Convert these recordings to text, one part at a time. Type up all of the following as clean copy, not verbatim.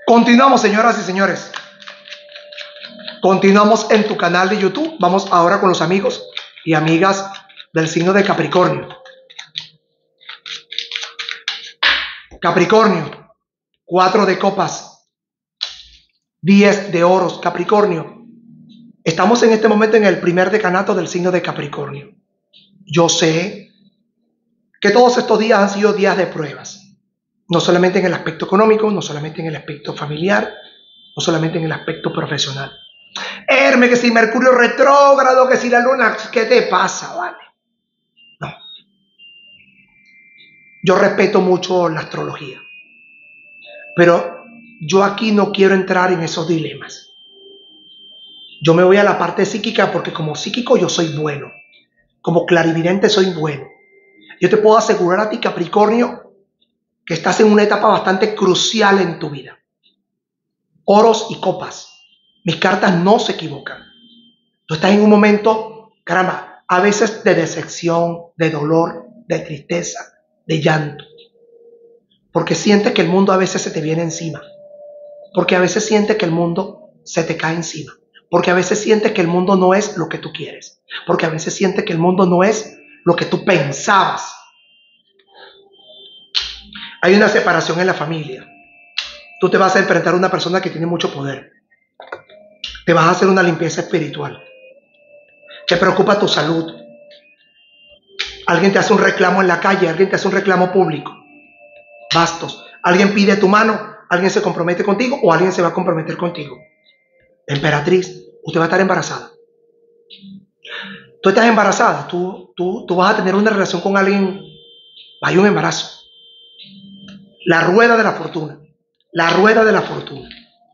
Continuamos, señoras y señores. Continuamos en tu canal de YouTube. Vamos ahora con los amigos y amigas del signo de Capricornio. Capricornio, 4 de copas, 10 de oros. Capricornio, estamos en este momento en el primer decanato del signo de Capricornio. Yo sé que todos estos días han sido días de pruebas. No solamente en el aspecto económico, no solamente en el aspecto familiar, no solamente en el aspecto profesional. Hermes, que si Mercurio retrógrado, que si la luna, ¿qué te pasa? Vale. No. Yo respeto mucho la astrología, pero yo aquí no quiero entrar en esos dilemas. Yo me voy a la parte psíquica porque como psíquico yo soy bueno, como clarividente soy bueno. Yo te puedo asegurar a ti, Capricornio, que estás en una etapa bastante crucial en tu vida. Oros y copas. Mis cartas no se equivocan. Tú estás en un momento, caramba, a veces de decepción, de dolor, de tristeza, de llanto. Porque sientes que el mundo a veces se te viene encima. Porque a veces sientes que el mundo se te cae encima. Porque a veces sientes que el mundo no es lo que tú quieres. Porque a veces sientes que el mundo no es lo que tú pensabas. Hay una separación en la familia. Tú te vas a enfrentar a una persona que tiene mucho poder. Te vas a hacer una limpieza espiritual. Te preocupa tu salud. Alguien te hace un reclamo en la calle, alguien te hace un reclamo público. Bastos. Alguien pide tu mano, alguien se compromete contigo o alguien se va a comprometer contigo. Emperatriz, usted va a estar embarazada. Tú estás embarazada, tú vas a tener una relación con alguien, hay un embarazo. La rueda de la fortuna. La rueda de la fortuna.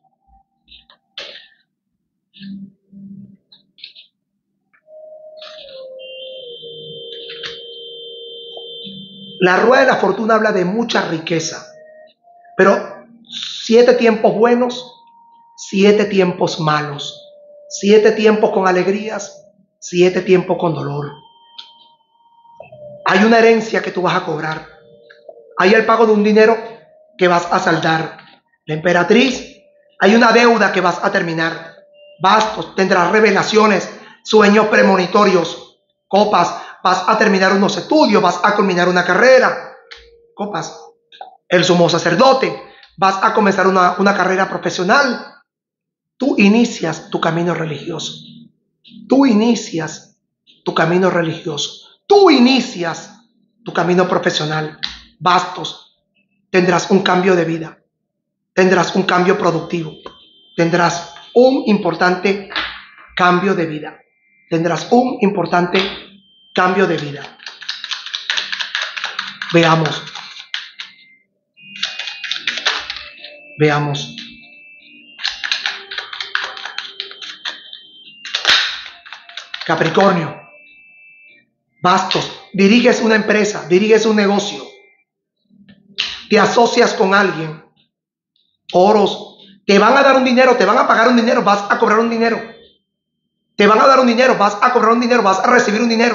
La rueda de la fortuna habla de mucha riqueza, pero 7 tiempos buenos, 7 tiempos malos, 7 tiempos con alegrías, 7 tiempos con dolor. Hay una herencia que tú vas a cobrar. Hay el pago de un dinero que vas a saldar. La emperatriz, hay una deuda que vas a terminar. Bastos, tendrás revelaciones, sueños premonitorios. Copas, vas a terminar unos estudios, vas a culminar una carrera. Copas, el sumo sacerdote, vas a comenzar una carrera profesional. Tú inicias tu camino religioso. Tú inicias tu camino religioso. Tú inicias tu camino profesional. Bastos, tendrás un cambio de vida. Tendrás un cambio productivo. Tendrás un importante cambio de vida. Tendrás un importante cambio de vida. Veamos. Veamos. Capricornio. Bastos, diriges una empresa, diriges un negocio. Te asocias con alguien. Oros, te van a dar un dinero, te van a pagar un dinero, vas a cobrar un dinero. Te van a dar un dinero, vas a cobrar un dinero, vas a recibir un dinero.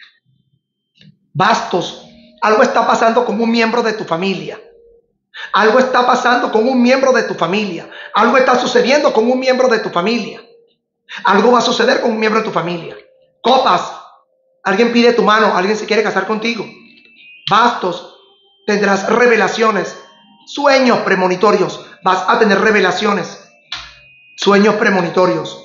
Bastos, algo está pasando con un miembro de tu familia. Algo está pasando con un miembro de tu familia. Algo está sucediendo con un miembro de tu familia. Algo va a suceder con un miembro de tu familia. Copas, alguien pide tu mano, alguien se quiere casar contigo. Bastos, tendrás revelaciones, sueños premonitorios. Vas a tener revelaciones, sueños premonitorios.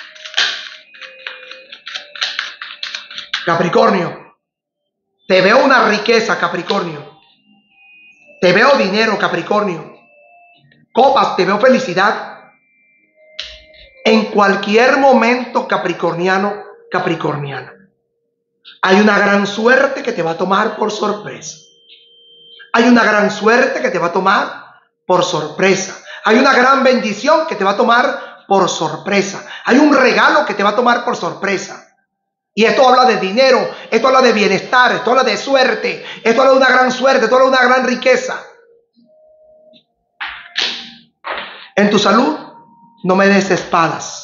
Capricornio, te veo una riqueza, Capricornio. Te veo dinero, Capricornio. Copas, te veo felicidad. En cualquier momento, capricorniano, capricorniana, hay una gran suerte que te va a tomar por sorpresa. Hay una gran suerte que te va a tomar por sorpresa. Hay una gran bendición que te va a tomar por sorpresa. Hay un regalo que te va a tomar por sorpresa. Y esto habla de dinero, esto habla de bienestar, esto habla de suerte, esto habla de una gran suerte, esto habla de una gran riqueza. En tu salud, no me des espadas.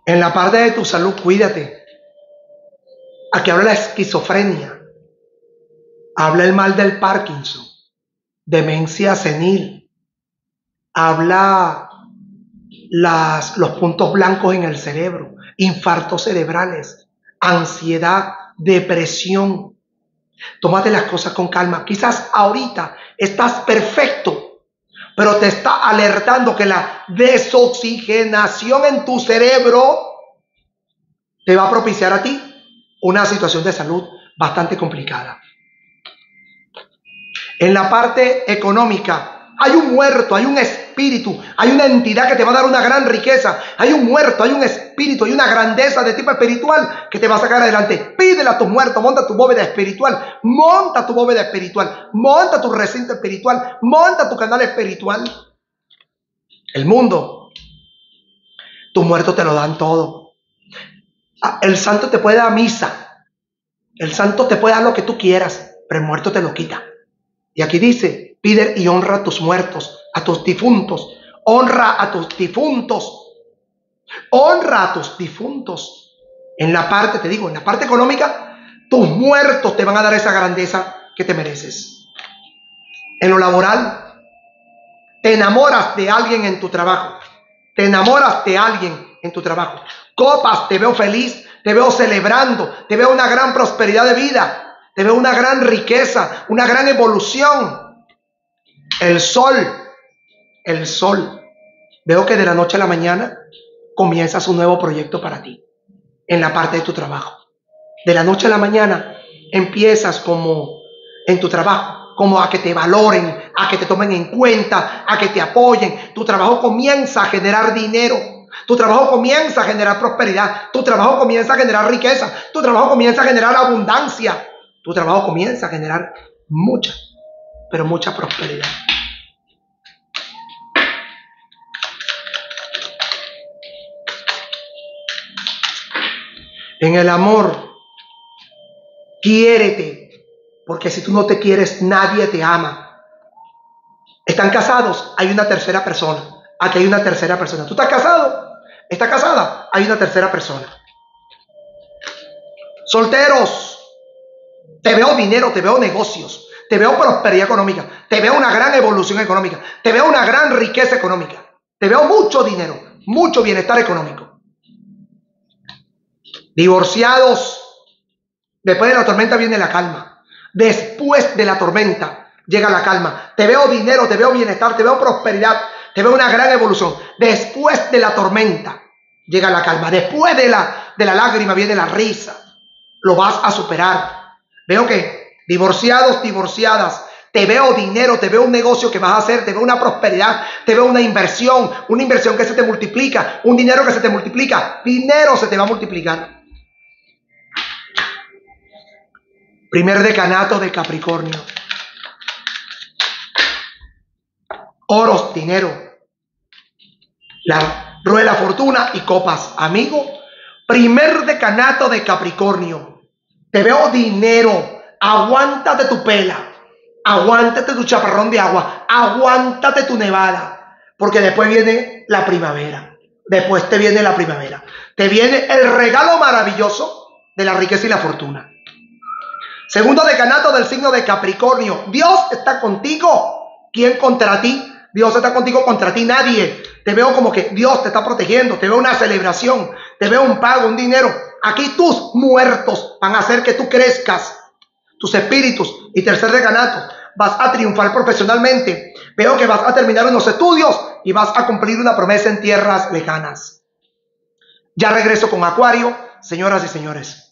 En la parte de tu salud, cuídate. Aquí habla la esquizofrenia, habla el mal del Parkinson, demencia senil, habla los puntos blancos en el cerebro, infartos cerebrales, ansiedad, depresión. Tómate las cosas con calma. Quizás ahorita estás perfecto, pero te está alertando que la desoxigenación en tu cerebro te va a propiciar a ti una situación de salud bastante complicada. En la parte económica, hay un muerto, hay un espíritu, hay una entidad que te va a dar una gran riqueza. Hay un muerto, hay un espíritu, hay una grandeza de tipo espiritual que te va a sacar adelante. Pídele a tus muertos, monta tu bóveda espiritual, monta tu bóveda espiritual, monta tu recinto espiritual, monta tu canal espiritual. El mundo, tus muertos te lo dan todo. El santo te puede dar misa, el santo te puede dar lo que tú quieras, pero el muerto te lo quita. Y aquí dice, pide y honra a tus muertos, a tus difuntos. Honra a tus difuntos. Honra a tus difuntos. En la parte, te digo, en la parte económica, tus muertos te van a dar esa grandeza que te mereces. En lo laboral, te enamoras de alguien en tu trabajo. Te enamoras de alguien en tu trabajo. Copas, te veo feliz, te veo celebrando, te veo una gran prosperidad de vida. Te veo una gran riqueza, una gran evolución. El sol. Veo que de la noche a la mañana comienzas un nuevo proyecto para ti en la parte de tu trabajo. De la noche a la mañana empiezas como en tu trabajo, como a que te valoren, a que te tomen en cuenta, a que te apoyen. Tu trabajo comienza a generar dinero. Tu trabajo comienza a generar prosperidad. Tu trabajo comienza a generar riqueza. Tu trabajo comienza a generar abundancia. Tu trabajo comienza a generar mucha, pero mucha prosperidad. En el amor, quiérete, porque si tú no te quieres, nadie te ama. ¿Están casados? Hay una tercera persona. Aquí hay una tercera persona. ¿Tú estás casado? ¿Estás casada? Hay una tercera persona. Solteros. Te veo dinero, te veo negocios, te veo prosperidad económica, te veo una gran evolución económica, te veo una gran riqueza económica, te veo mucho dinero, mucho bienestar económico. Divorciados, después de la tormenta viene la calma. Después de la tormenta llega la calma. Te veo dinero, te veo bienestar, te veo prosperidad, te veo una gran evolución. Después de la tormenta llega la calma. Después de la lágrima viene la risa. Lo vas a superar. Veo que divorciados, divorciadas, te veo dinero, te veo un negocio que vas a hacer, te veo una prosperidad, te veo una inversión que se te multiplica, un dinero que se te multiplica, dinero se te va a multiplicar. Primer decanato de Capricornio. Oros, dinero, la rueda de la fortuna y copas. Amigo, primer decanato de Capricornio. Te veo dinero, aguántate tu pela, aguántate tu chaparrón de agua, aguántate tu nevada, porque después viene la primavera, después te viene la primavera, te viene el regalo maravilloso de la riqueza y la fortuna. Segundo decanato del signo de Capricornio, Dios está contigo, ¿quién contra ti? Dios está contigo, contra ti nadie. Te veo como que Dios te está protegiendo, te veo una celebración, te veo un pago, un dinero. Aquí tus muertos van a hacer que tú crezcas, tus espíritus. Y tercer decanato, vas a triunfar profesionalmente. Veo que vas a terminar unos estudios y vas a cumplir una promesa en tierras lejanas. Ya regreso con Acuario, señoras y señores.